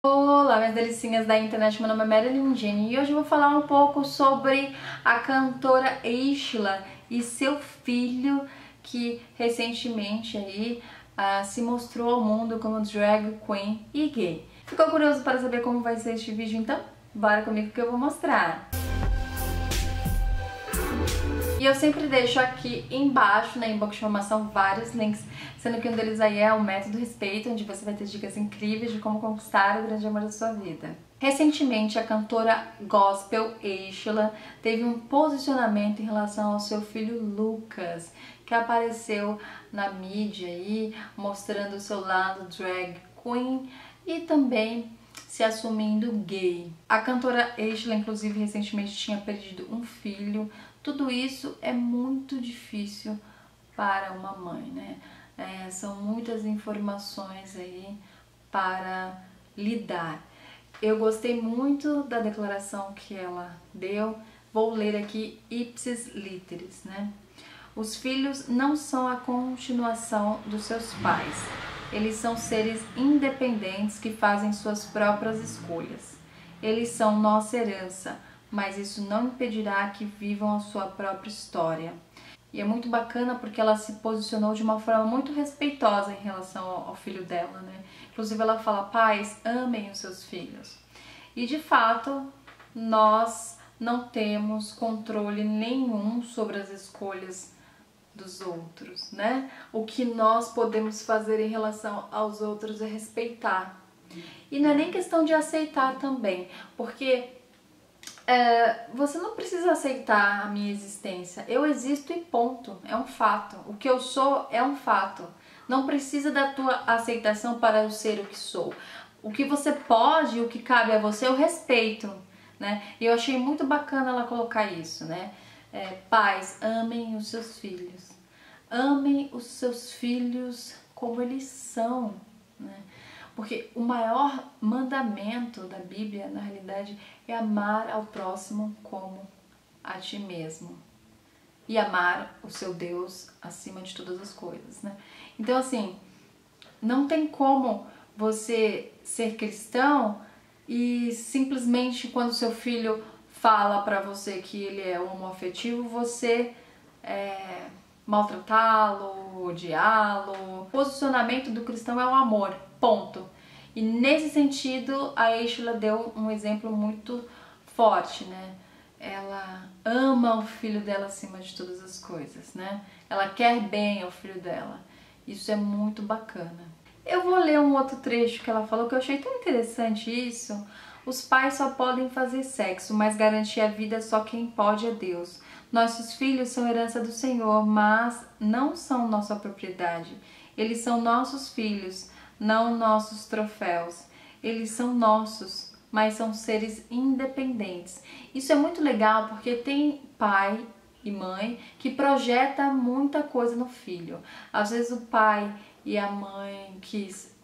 Olá, minhas delicinhas da internet, meu nome é Marilyn Jenny e hoje eu vou falar um pouco sobre a cantora Aishla e seu filho que recentemente aí se mostrou ao mundo como drag queen e gay. Ficou curioso para saber como vai ser este vídeo? Então bora comigo que eu vou mostrar. E eu sempre deixo aqui embaixo na inbox de informação vários links, sendo que um deles aí é o Método Respeito, onde você vai ter dicas incríveis de como conquistar o grande amor da sua vida. Recentemente, a cantora gospel Aishla teve um posicionamento em relação ao seu filho Lucas, que apareceu na mídia aí, mostrando o seu lado drag queen e também se assumindo gay. A cantora Aishla, inclusive, recentemente tinha perdido um filho. Tudo isso é muito difícil para uma mãe, né? São muitas informações aí para lidar. Eu gostei muito da declaração que ela deu. Vou ler aqui ipsis literis, né? Os filhos não são a continuação dos seus pais. Eles são seres independentes que fazem suas próprias escolhas. Eles são nossa herança, mas isso não impedirá que vivam a sua própria história. E é muito bacana porque ela se posicionou de uma forma muito respeitosa em relação ao filho dela, né? Inclusive ela fala: pais, amem os seus filhos. E de fato, nós não temos controle nenhum sobre as escolhas dos outros, né? O que nós podemos fazer em relação aos outros é respeitar. E não é nem questão de aceitar também, porque você não precisa aceitar a minha existência. Eu existo e ponto. É um fato. O que eu sou é um fato. Não precisa da tua aceitação para eu ser o que sou. O que você pode, o que cabe a você, eu respeito, né? E eu achei muito bacana ela colocar isso, né? Pais, amem os seus filhos. Amem os seus filhos como eles são, né? Porque o maior mandamento da Bíblia, na realidade, é amar ao próximo como a ti mesmo. E amar o seu Deus acima de todas as coisas, né? Então, assim, não tem como você ser cristão e simplesmente quando seu filho fala pra você que ele é homoafetivo, você maltratá-lo, odiá-lo. O posicionamento do cristão é o amor, ponto. E nesse sentido, a Aishla deu um exemplo muito forte, né? Ela ama o filho dela acima de todas as coisas, né? Ela quer bem ao filho dela. Isso é muito bacana. Eu vou ler um outro trecho que ela falou que eu achei tão interessante isso. Os pais só podem fazer sexo, mas garantir a vida só quem pode é Deus. Nossos filhos são herança do Senhor, mas não são nossa propriedade. Eles são nossos filhos, não nossos troféus. Eles são nossos, mas são seres independentes. Isso é muito legal porque tem pai e mãe que projeta muita coisa no filho. Às vezes o pai e a mãe quis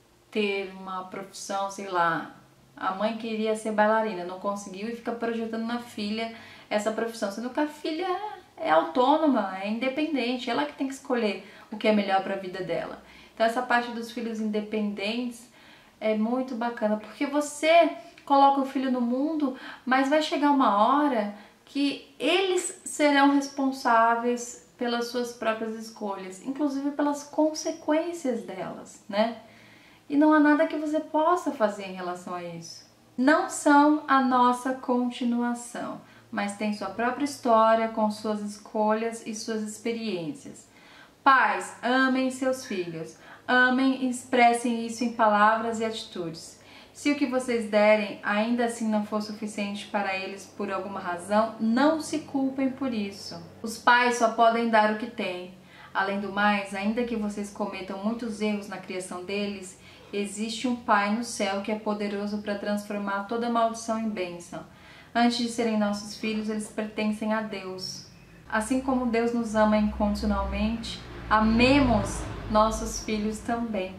ter uma profissão, sei lá, a mãe queria ser bailarina, não conseguiu e fica projetando na filha essa profissão, sendo que a filha é autônoma, é independente, ela que tem que escolher o que é melhor para a vida dela. Então essa parte dos filhos independentes é muito bacana, porque você coloca o filho no mundo, mas vai chegar uma hora que eles serão responsáveis pelas suas próprias escolhas, inclusive pelas consequências delas, né? E não há nada que você possa fazer em relação a isso. Não são a nossa continuação, mas têm sua própria história com suas escolhas e suas experiências. Pais, amem seus filhos. Amem e expressem isso em palavras e atitudes. Se o que vocês derem ainda assim não for suficiente para eles por alguma razão, não se culpem por isso. Os pais só podem dar o que têm. Além do mais, ainda que vocês cometam muitos erros na criação deles, existe um Pai no céu que é poderoso para transformar toda maldição em bênção. Antes de serem nossos filhos, eles pertencem a Deus. Assim como Deus nos ama incondicionalmente, amemos nossos filhos também.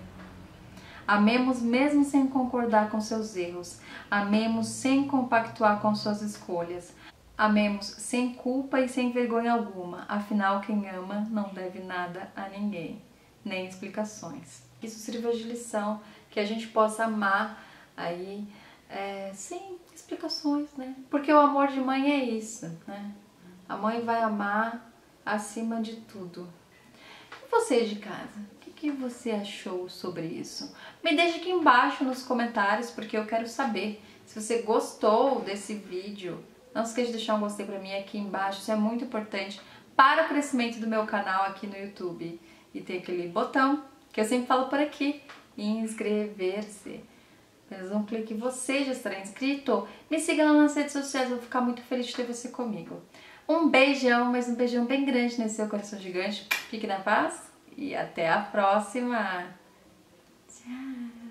Amemos mesmo sem concordar com seus erros. Amemos sem compactuar com suas escolhas. Amemos sem culpa e sem vergonha alguma. Afinal, quem ama não deve nada a ninguém, nem explicações. Isso sirva de lição, que a gente possa amar aí, sem explicações, né? Porque o amor de mãe é isso, né? A mãe vai amar acima de tudo. E você de casa, o que você achou sobre isso? Me deixa aqui embaixo nos comentários, porque eu quero saber se você gostou desse vídeo. Não esqueça de deixar um gostei pra mim aqui embaixo, isso é muito importante para o crescimento do meu canal aqui no YouTube. E tem aquele botão que eu sempre falo por aqui, inscrever-se. Apenas um clique e você já estará inscrito. Me siga lá nas redes sociais, eu vou ficar muito feliz de ter você comigo. Um beijão, mas um beijão bem grande nesse seu coração gigante. Fique na paz e até a próxima. Tchau!